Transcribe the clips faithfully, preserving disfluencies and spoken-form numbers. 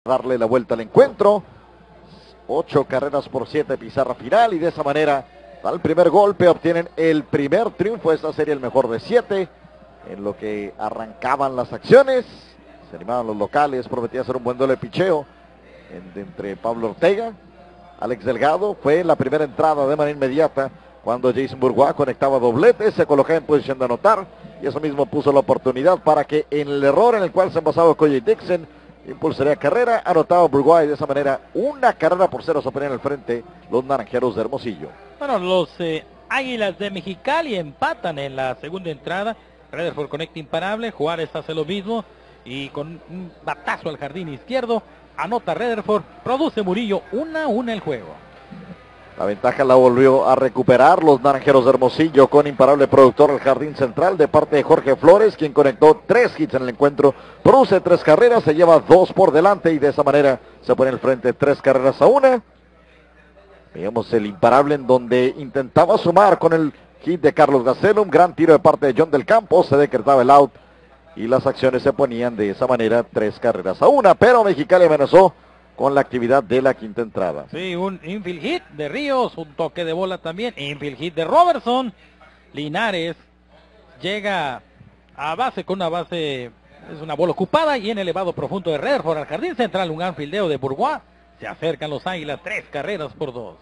Darle la vuelta al encuentro. Ocho carreras por siete, pizarra final, y de esa manera al primer golpe obtienen el primer triunfo de esta serie, el mejor de siete. En lo que arrancaban las acciones, se animaban los locales, prometía ser un buen duelo de picheo en, de entre Pablo Ortega, Alex Delgado. Fue la primera entrada de manera inmediata cuando Jason Bourgois conectaba doblete, se colocaba en posición de anotar, y eso mismo puso la oportunidad para que en el error en el cual se envasaba Cody Dixon, impulsaría carrera, anotaba Bourgois, y de esa manera una carrera por cero se ponían al frente los naranjeros de Hermosillo. Bueno, los eh, Águilas de Mexicali empatan en la segunda entrada. Rutherford conecta imparable, Juárez hace lo mismo y con un batazo al jardín izquierdo anota Rutherford, produce Murillo, una a una el juego. La ventaja la volvió a recuperar los naranjeros de Hermosillo con imparable productor al jardín central de parte de Jorge Flores, quien conectó tres hits en el encuentro, produce tres carreras, se lleva dos por delante y de esa manera se pone al frente tres carreras a una. Veamos el imparable en donde intentaba sumar con el hit de Carlos Gacelo, un gran tiro de parte de John del Campo, se decretaba el out y las acciones se ponían de esa manera tres carreras a una, pero Mexicali amenazó con la actividad de la quinta entrada. Sí, un infield hit de Ríos, un toque de bola también, infield hit de Robertson. Linares llega a base con una base, es una bola ocupada, y en elevado profundo de Rutherford al jardín central, un gran fildeo de Bourgois. Se acercan los Águilas, tres carreras por dos.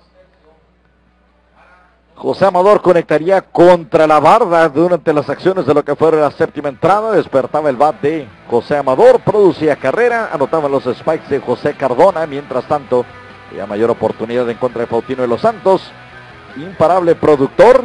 José Amador conectaría contra la barda durante las acciones de lo que fue la séptima entrada. Despertaba el bat de José Amador, producía carrera, anotaban los spikes de José Cardona. Mientras tanto, había mayor oportunidad en contra de Faustino de los Santos. Imparable productor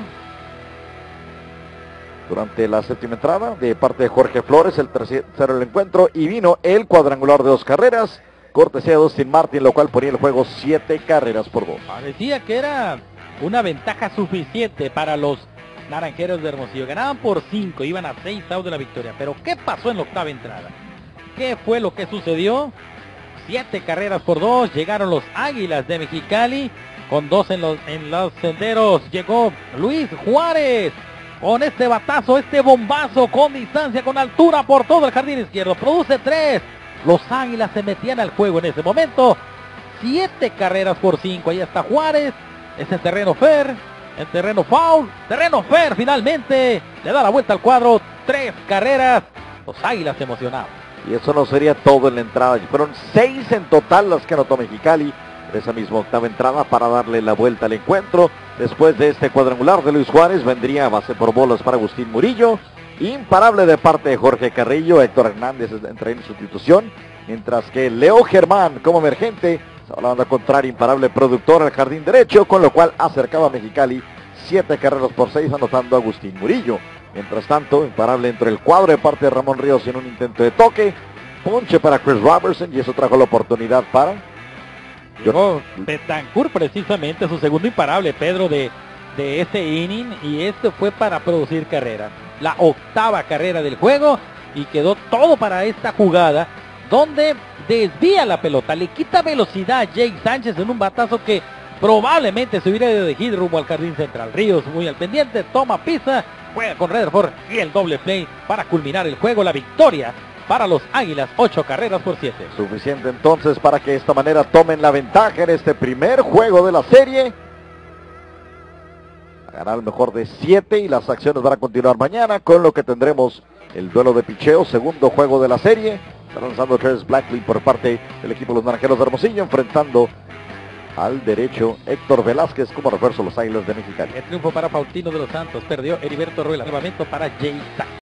durante la séptima entrada de parte de Jorge Flores, el tercero del encuentro, y vino el cuadrangular de dos carreras, cortesía de Dustin Martin, lo cual ponía el juego siete carreras por dos. Parecía que era una ventaja suficiente para los naranjeros de Hermosillo. Ganaban por cinco, iban a seis outs de la victoria. Pero ¿qué pasó en la octava entrada? ¿Qué fue lo que sucedió? Siete carreras por dos, llegaron los Águilas de Mexicali con dos en los, en los senderos. Llegó Luis Juárez con este batazo, este bombazo con distancia, con altura por todo el jardín izquierdo. Produce tres. Los Águilas se metían al juego en ese momento. Siete carreras por cinco. Ahí está Juárez. Es en terreno fair, en terreno foul, terreno fair finalmente. Le da la vuelta al cuadro. Tres carreras. Los Águilas emocionados. Y eso no sería todo en la entrada. Fueron seis en total las que anotó Mexicali en esa misma octava entrada para darle la vuelta al encuentro. Después de este cuadrangular de Luis Juárez, vendría base por bolas para Agustín Murillo. Imparable de parte de Jorge Carrillo. Héctor Hernández entra en sustitución, mientras que Leo Germán como emergente. A la banda contraria, imparable productor al jardín derecho, con lo cual acercaba a Mexicali siete carreras por seis, anotando a Agustín Murillo. Mientras tanto, imparable entre el cuadro de parte de Ramón Ríos en un intento de toque. Ponche para Chris Robertson, y eso trajo la oportunidad para... Llegó Betancourt precisamente, su segundo imparable, Pedro, de, de este inning, y este fue para producir carrera. La octava carrera del juego, y quedó todo para esta jugada, donde desvía la pelota, le quita velocidad a Jake Sánchez en un batazo que probablemente se hubiera ido de hit rumbo al jardín central. Ríos muy al pendiente, toma pisa, juega con Rutherford y el doble play para culminar el juego. La victoria para los Águilas, ocho carreras por siete. Suficiente entonces para que de esta manera tomen la ventaja en este primer juego de la serie. Ganar el mejor de siete, y las acciones van a continuar mañana, con lo que tendremos el duelo de picheo, segundo juego de la serie. Está lanzando Travis Blackley por parte del equipo de los Naranjeros de Hermosillo, enfrentando al derecho Héctor Velázquez como refuerzo de los Águilas de Mexicali. El triunfo para Faustino de los Santos, perdió Heriberto Ruela, nuevamente para Jay Sánchez.